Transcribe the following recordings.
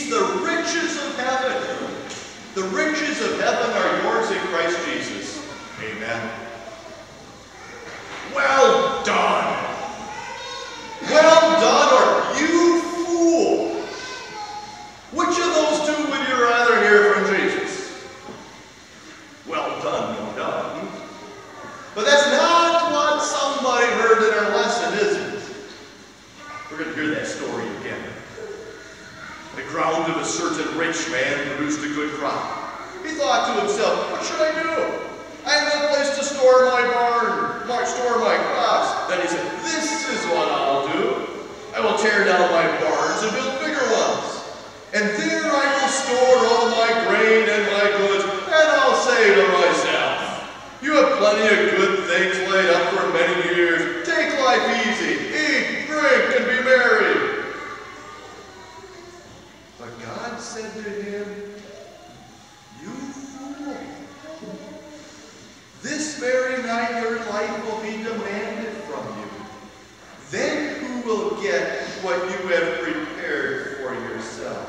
He's the riches of heaven. The riches of heaven are yours in Christ Jesus. Amen. Well done. Well done, or you fool. Which of those two would you rather hear from Jesus? Well done, no doubt. But that's not what somebody heard in our lesson, is it? We're going to hear that story again. The ground of a certain rich man produced a good crop. He thought to himself, what should I do? I have no place to store my store my crops. Then he said, this is what I'll do. I will tear down my barns and build bigger ones. And there I will store all my grain and my goods. And I'll say to myself, you have plenty of good things laid up for many years. Take life easy. Eat, drink, and be merry. But God said to him, you fool. This very night your life will be demanded from you. Then who will get what you have prepared for yourself?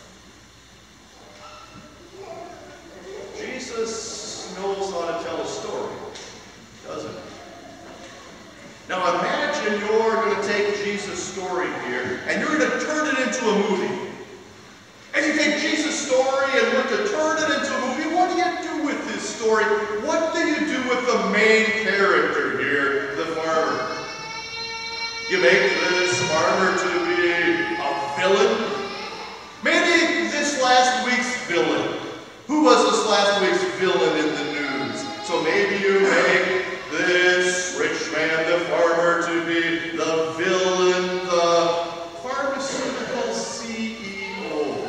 Jesus knows how to tell a story, doesn't he? Now imagine you're going to take Jesus' story here and you're going to turn it into a movie. And you take Jesus' story and look to turn it into a movie. What do you do with this story? What do you do with the main character here, the farmer? You make this farmer to be a villain? Maybe this last week's villain. Who was this last week's villain in the news? So maybe you make this rich man, the farmer, to be the villain, the pharmaceutical CEO,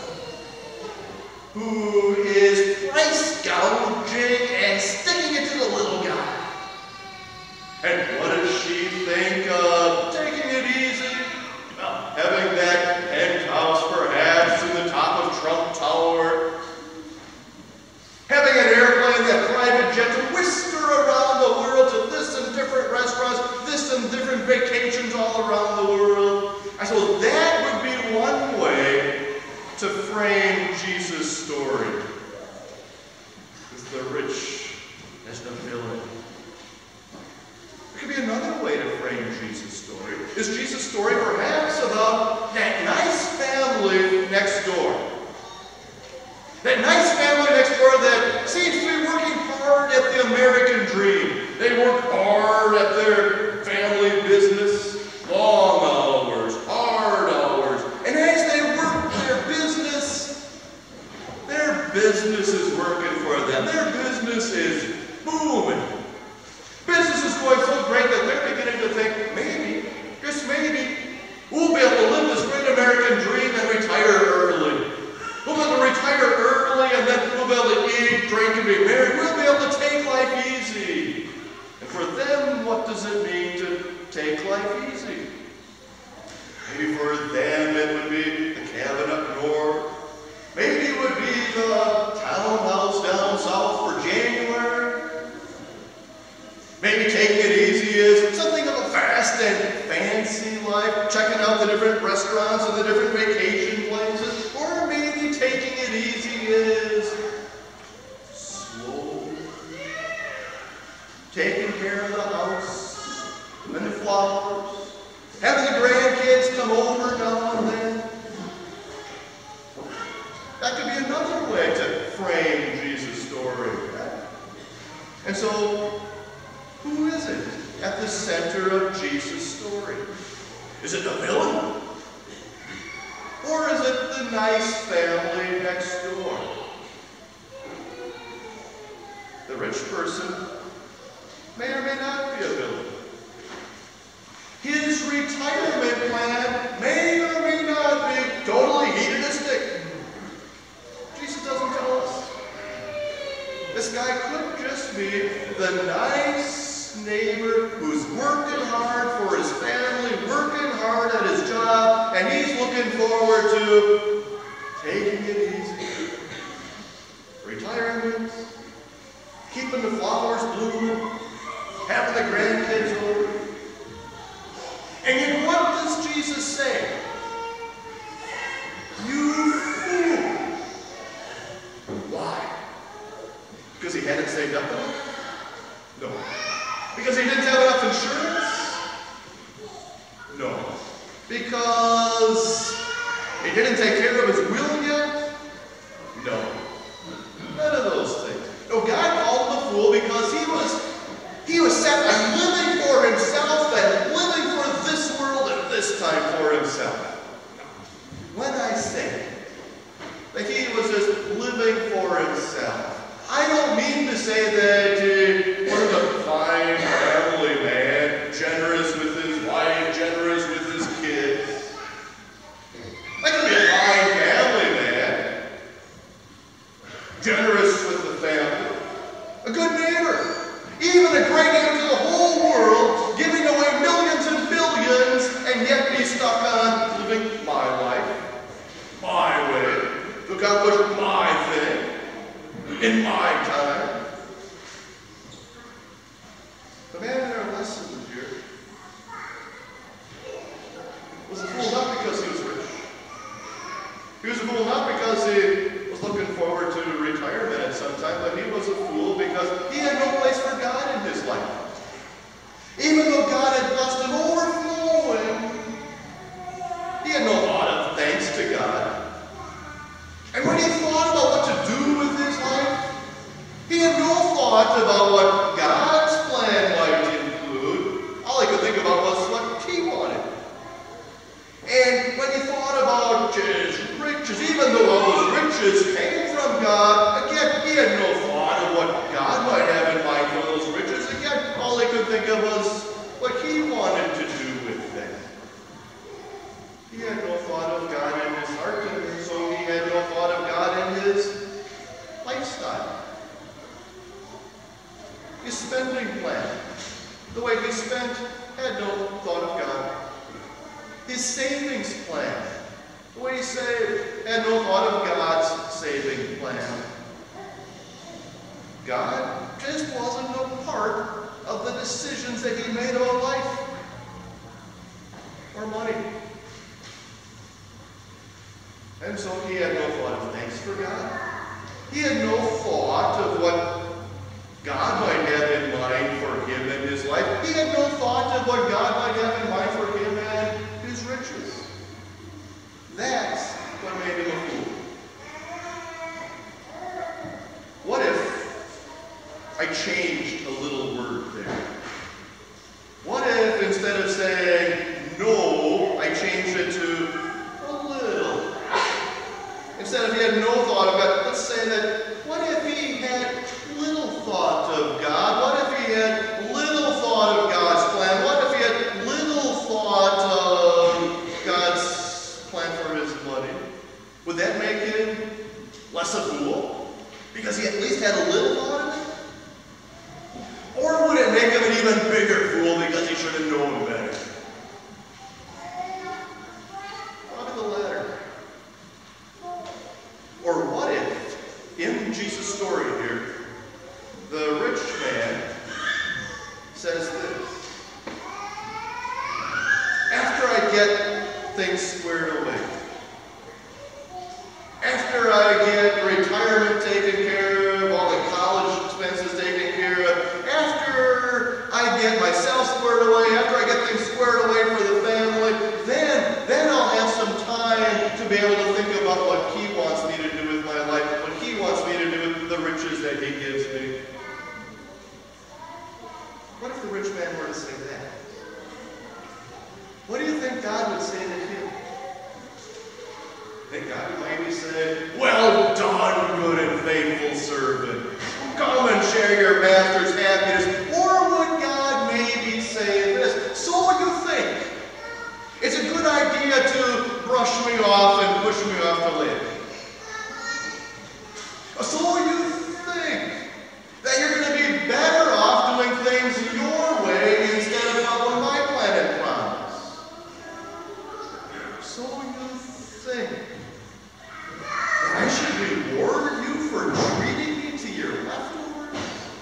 who is price gouging and sticking it to the little guy. And what does she think of taking it easy? Well, having that penthouse perhaps in the top of Trump Tower. Having an airplane, that private jet to whisker around the world to this and different restaurants, this and different vacations all around the world. I suppose that would be one way to frame Jesus' story. Is the rich as the villain. There could be another way to frame Jesus' story. Is Jesus' story perhaps about that nice family next door? That nice family next door that seems to be working hard at the American dream. They work hard at their family business, long hours, hard hours. And as they work their business is working for them. Their business is booming. Business is going so great that they're beginning to think, maybe, just maybe, we'll be able to live this great American dream and retire early. We'll be able to retire early and then we'll be able to eat, drink, and be merry. We'll be able to take life easy. And for them, what does it mean to take life easy? Maybe for them it would be the cabin up north. Maybe it would be the townhouse down south for January. Maybe taking it easy is something of a fast and fancy life, checking out the different restaurants and the different vacation places. Or maybe taking it easy is slow, taking care of the house and the flowers, having the grandkids come over now and then. That could be another way to frame Jesus' story. And so, who is it at the center of Jesus' story? Is it the villain? Or is it the nice family next door? The rich person may or may not be a villain. His retirement plan may or may not be totally hedonistic. Jesus doesn't tell us. This guy could just be the nice neighbor who's working hard for his family, working hard at his job, and he's looking forward to taking it easy. Retirement, keeping the flowers blooming, having the grandkids over. And yet what does Jesus say? You accomplish my thing in my time. The man in our lesson here was a fool not because he was rich. He was a fool not because he was looking forward to retirement at some time, but he was a fool because he had no place for God in his life. Even though God had blessed him overflowing, he had no thought of thanks to God. And when he thought about what to do with his life, he had no thought about what God's plan might include. All he could think about was what he wanted. And when he thought about his riches, even though all those riches came from God, again, he had no thought of what God might have in mind for those riches. Again, all he could think of was what he wanted to do with them. He had no thought of God in his heart, and so he had no thought of God in his lifestyle. His spending plan, the way he spent, had no thought of God. His savings plan, the way he saved, had no thought of God's saving plan. God just wasn't a part of the decisions that he made about life or money. And so he had no thought of thanks for God. He had no thought of what God might have in mind for him and his life. He had no thought of what God might have in mind for him and his riches. That's what made him a fool. What if I changed a little word there? What if instead of saying no, I changed it to a little? Instead of he had no thought of God, let's say that what if he had little thought of God? What if he had little thought of God's plan? What if he had little thought of God's plan for his money? Would that make him less a fool? Because he at least had a little thought of it? Or would it make him an even bigger fool because he should have known better? Probably the latter. Or what if, in Jesus' story here, the rich man says this: after I get things squared away, after I get retirement taken care of, all the college expenses taken care of, after I get myself squared away, after I get things squared away for the family, then I'll have some time to be able to think about what he wants me to do with my life, what he wants me to do with the riches that he gives me. What if the rich man were to say that? What do you think God would say to him? I think God would maybe say, "Well done, good and faithful servant. Come and share your master's happiness." Or would God maybe say this: "So you think it's a good idea to brush me off and push me off the lid? So you think that you're going to be better off doing things your way instead of following my plan and promise? So you think that I should reward you for treating me to your leftovers?"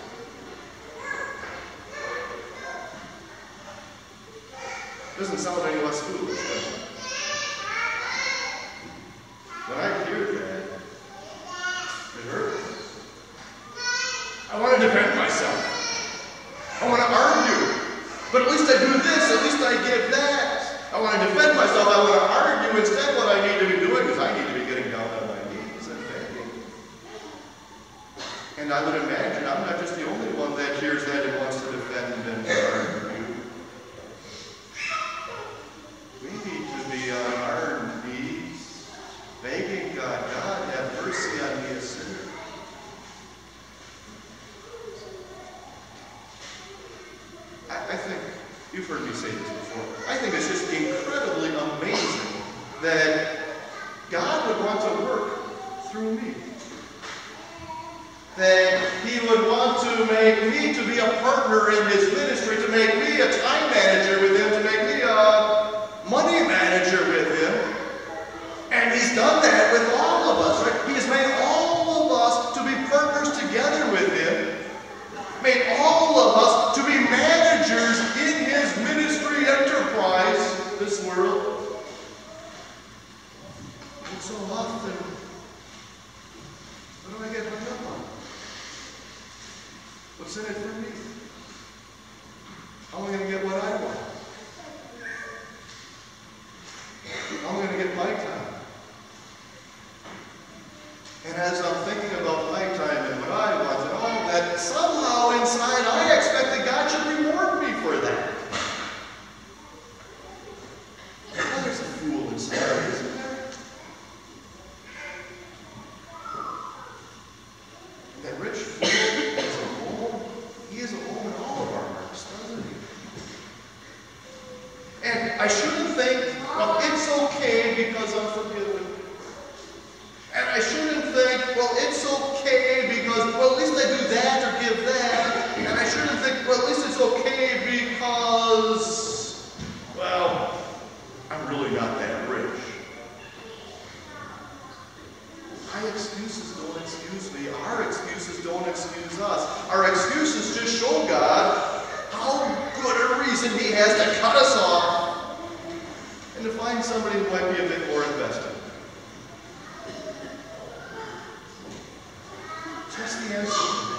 Doesn't sound any less foolish, does it? When I hear that, it hurts. I want to defend myself. I want to argue. But at least I do this, at least I give that. I want to defend myself, I want to argue. Instead, what I need to be doing is I need to be getting down on my knees and begging. And I would imagine I'm not just the only one that hears that and wants to defend and argue. We need to be on our knees, begging God, "God, have mercy on me, a sinner." I think you've heard me say this before. I think it's just incredibly amazing that God would want to work through me. That he would want to make me to be a partner in his ministry, to make me a time manager with him, to make me a money manager with him. And He's done that with all of us, right? He has made all of us to be partners together with Him. Made all of us to be managers in His ministry enterprise, this world. And so often, what do I get hung up on? What's in it for me? How am I going to get what I want? How am I going to get my time? And as I'm thinking about my time and what I want and all that, somehow inside I expect that God should reward me for that. Well, there's a fool inside, isn't there? And that rich fool is a home. He is a home in all of our hearts, doesn't he? And I shouldn't think, well, it's okay because I'm forgiven. And I shouldn't think, well, it's okay because, well, at least I do that or give that. And I shouldn't think, well, at least it's okay because, well, I'm really not that rich. My excuses don't excuse me. Our excuses don't excuse us. Our excuses just show God how good a reason He has to cut us off and to find somebody who might be a bit more invested. What's the answer?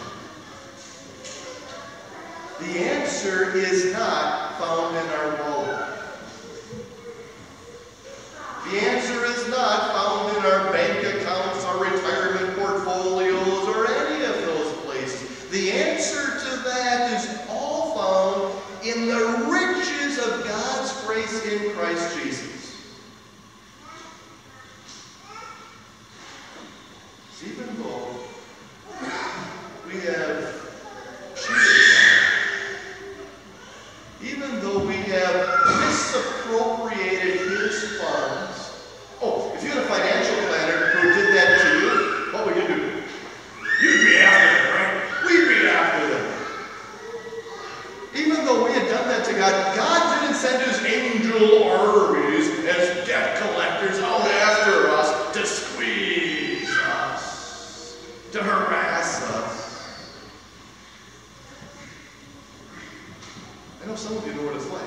The answer is not found in our wallet. The answer is not found in our bank accounts, our retirement portfolios, or any of those places. The answer to that is all found in the riches of God's grace in Christ Jesus. Even though we have cheated God, even though we have misappropriated His funds. Oh, if you had a financial planner who did that to you, what would you do? You'd be after them, right? We'd be after them. Even though we had done that to God, God didn't send His angel armies as debt collectors out after us to squeeze us, to harass us. I know some of you know what it's like.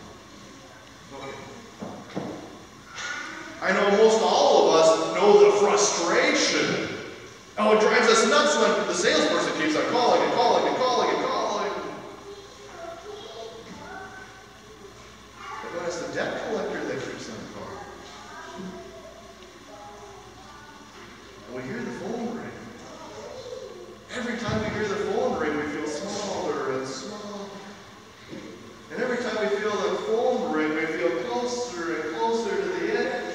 Okay. I know most all of us know the frustration. Oh, it drives us nuts when the salesperson keeps on calling and calling and calling and calling. But when it's the debt collector that keeps on calling, and we hear the phone ring. Every time we hear the phone ring, we feel smaller and smaller. And every time we feel the phone ring, we feel closer and closer to the edge.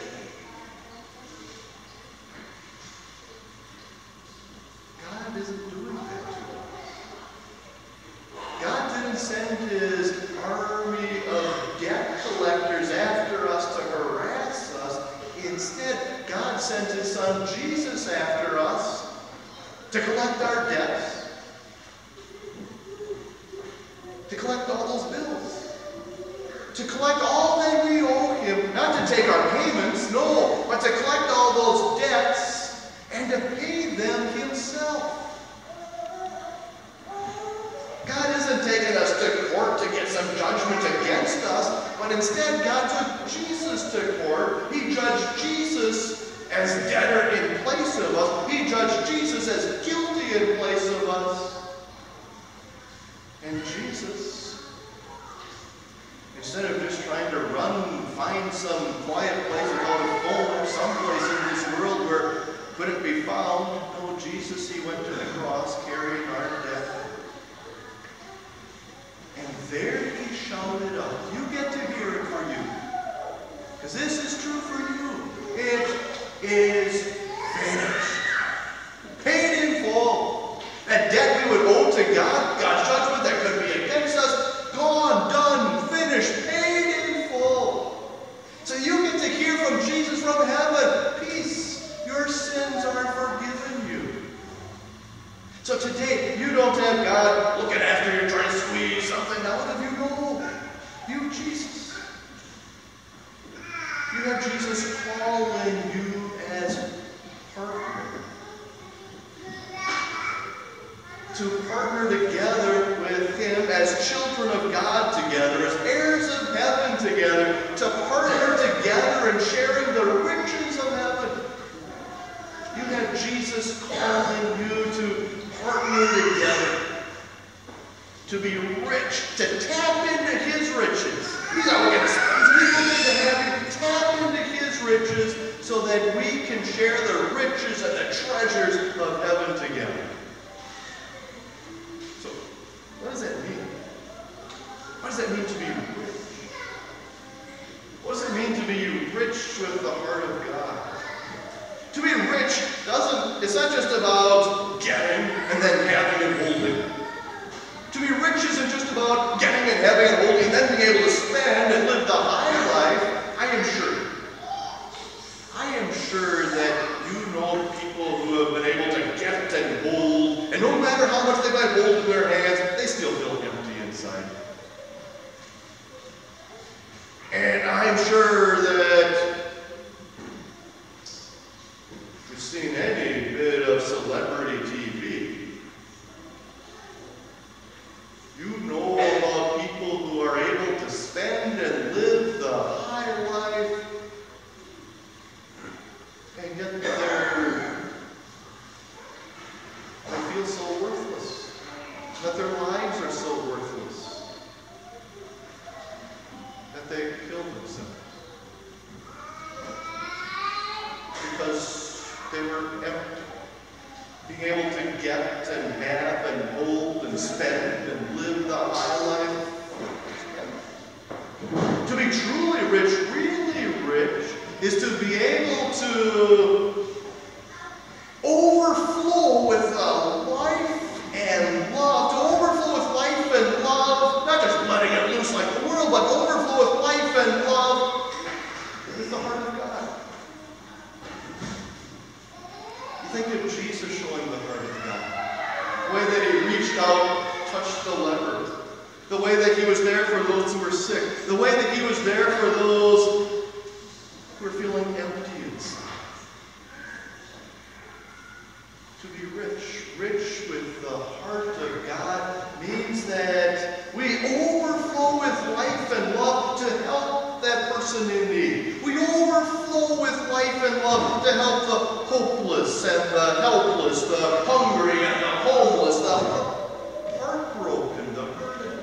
God isn't doing that to us. God didn't send His army of debt collectors after us to harass us. Instead, God sent His Son Jesus after us to collect our debts. To collect all those bills. To collect all that we owe Him. Not to take our payments, no, but to collect all those debts and to pay them Himself. God isn't taking us to court to get some judgment against us, but instead God took Jesus to court. He judged Jesus as debtor in place of us. He judged Jesus as guilty in place of us. And Jesus, instead of just trying to run, find some quiet place without a phone, someplace in this world where it couldn't be found, no, Jesus, He went to the cross carrying our debt. And there He shouted out, you get to hear it for you, because this is true for you. It is finished. Paid in full. That debt we would owe to God, God's judgment that could be against us, gone, done, finished, paid in full. So you get to hear from Jesus from heaven, peace, your sins are forgiven you. So today, you don't have God looking after you, trying to squeeze something out of you. No, you, Jesus. You have Jesus calling you to partner together with Him as children of God together, as heirs of heaven together, to partner together in sharing the riches of heaven. You have Jesus calling you to partner together, to be rich, to tap into His riches. He's not looking to have you tap into His riches so that we can share the riches and the treasures of heaven together. So, what does that mean? What does that mean to be rich? What does it mean to be rich with the heart of God? To be rich it's not just about getting and then having and holding. To be rich isn't just about getting and having and holding and then being able to spend and live the high life. I am sure that you know people who have been able to get and hold, and no matter how much they might hold in their hands, they still feel empty inside. And I'm sure that you've seen any bit of celebrity TV. You know about people who are able to spend and live the high life, and yet they feel so worthless, that their lives are so worthless, that they kill themselves because they were empty. Being able to get and have and hold and spend and live the high life. To be truly rich, really rich, is to be able to overflow with life and love. To overflow with life and love, not just letting it loose like the world, but overflow with life and love with the heart of God. Think of Jesus showing the heart of God. The way that He reached out, touched the leper. The way that He was there for those who were sick. The way that He was there for those who were feeling empty inside. To be rich with the heart of God, means that we overflow with life and love to help that person in need. We overflow with life and love to help the hopeless and the helpless, the hungry and the homeless, the heartbroken, the hurting.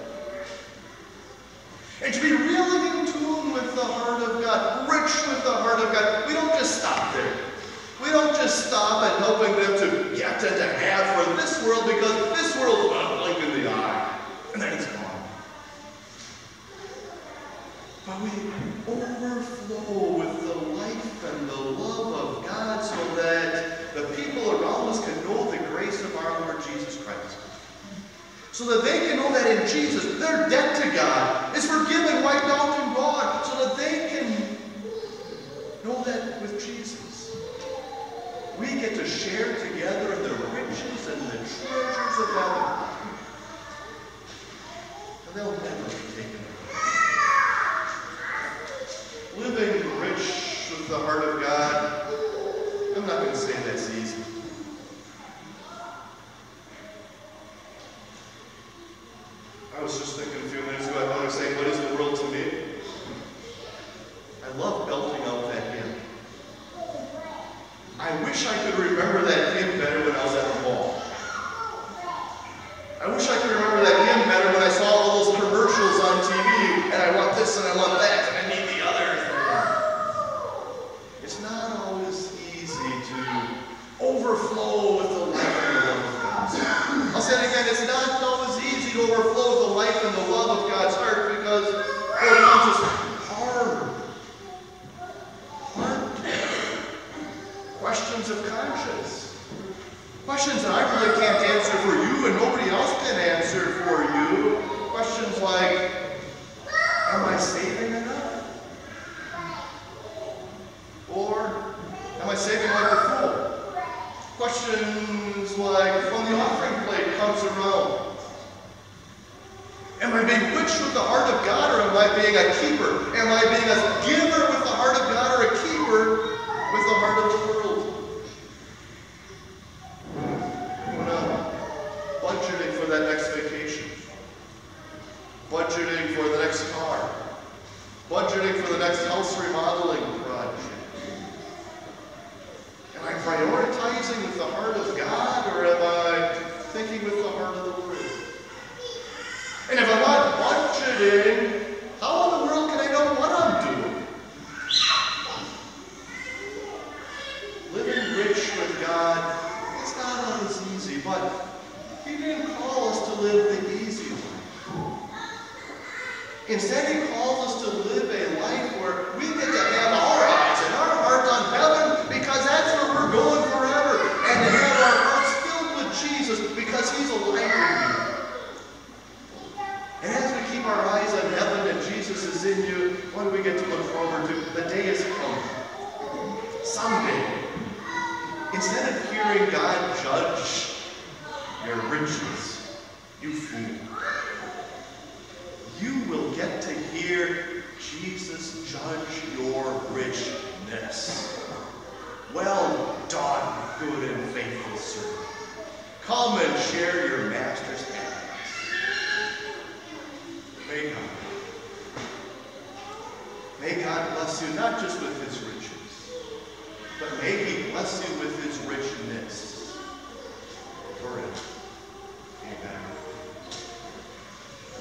And to be really in tune with the heart of God, rich with the heart of God, we don't just stop there. We don't just stop at helping them to get and to have for this world, because this world is not a blink in the eye, and then it's gone. But we overflow with the life and the love of God so that the people around us can know the grace of our Lord Jesus Christ. So that they can know that in Jesus, their debt to God is forgiven, wiped out, and gone. So that they can know that with Jesus, we get to share together the riches and the treasures of heaven. And they'll never be taken away. Living rich with the heart of God, I'm not going to say that's easy. I was just thinking a few minutes ago, I was saying, what is the world to me? I love belting out that hymn. I wish I could remember that hymn better when I was at the mall. I wish I could remember that hymn better when I saw all those commercials on TV, and I want this and I want that, and I need the other. It's not always easy to overflow with the life and the love of God's heart. I'll say it again, it's not always easy to overflow with the life and the love of God's heart, because it comes hard. Questions of conscience. Questions that I really can't answer for you and nobody else can answer for you. Questions like, am I saving enough? Or, am I saving like a fool? Questions like, when the offering plate comes around, am I being rich with the heart of God, or am I being a keeper? Am I being a giver with the heart of God, or a keeper with the heart of the world? When a budget budgeting for the next house remodeling project? Am I prioritizing with the heart of God, or am I thinking with the heart of the world? And if I'm not budgeting, how in the world can I know what I'm doing? Living rich with God, it's not always easy, but He didn't call us to live the easy life. Instead, He calls us to live a life where we get to have our eyes and our hearts on heaven, because that's where we're going forever. And to have our hearts filled with Jesus because He's alive in you. And as we keep our eyes on heaven and Jesus is in you, what do we get to look forward to? The day is coming. Someday, instead of hearing God judge your riches, you fool, you will get to hear Jesus judge your richness. Well done, good and faithful servant. Come and share your master's paradise. May God bless you, not just with His riches, but may He bless you with His richness forever. Amen.